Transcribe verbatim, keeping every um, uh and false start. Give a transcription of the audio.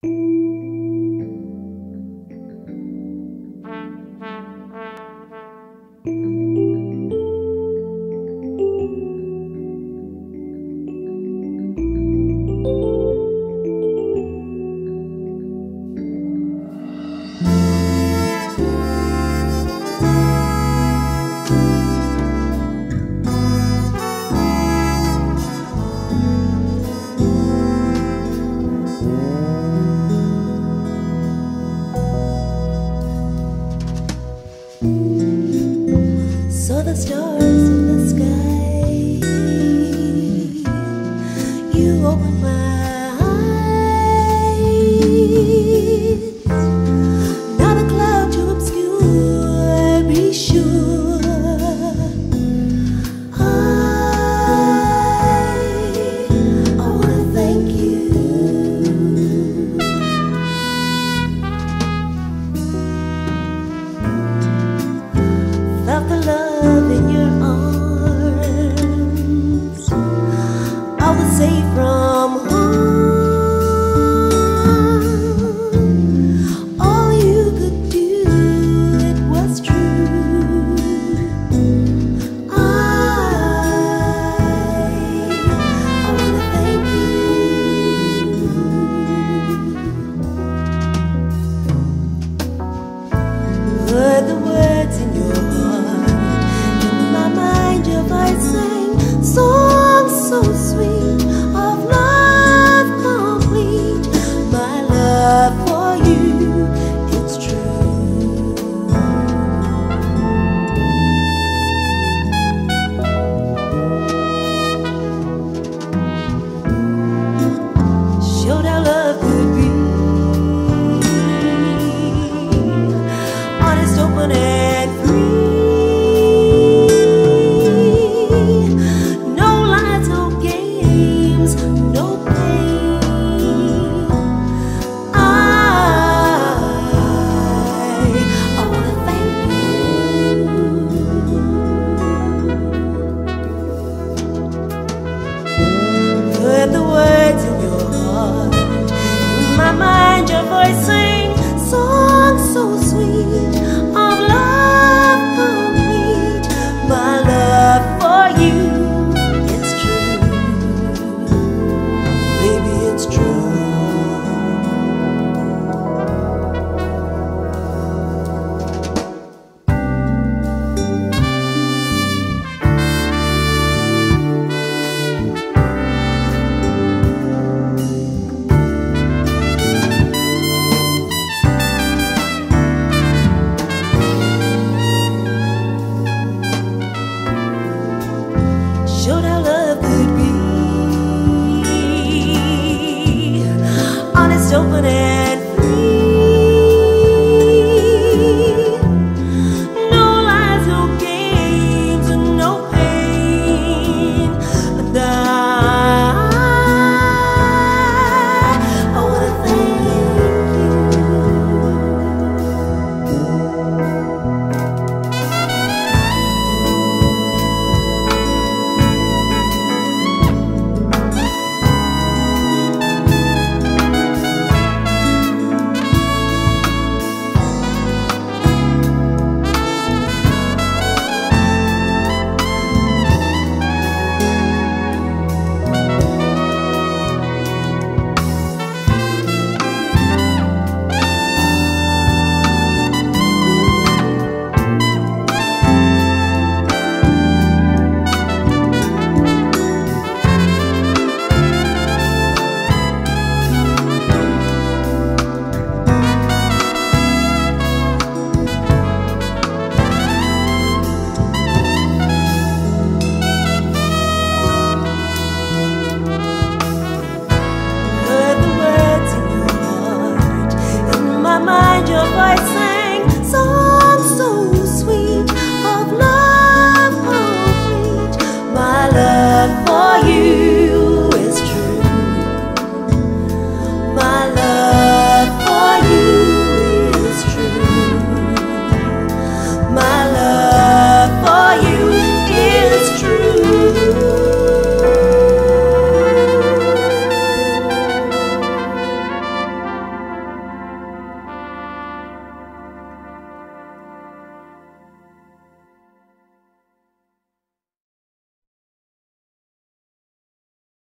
Saw the stars in the sky. You opened my eyes. Not a cloud to obscure, be sure. I, I wanna thank you. Felt the love in your arms. I was safe from harm. All you could do, it was true. I, I wanna thank you. Heard the words in your song so sweet of love complete. My love for you, it's true. Showed how love could be, honest, open and free. The words in your heart, in my mind your voice sing songs so sweet of love complete. My love for you, it's true, baby, it's true. Showed how love could be, honest, open and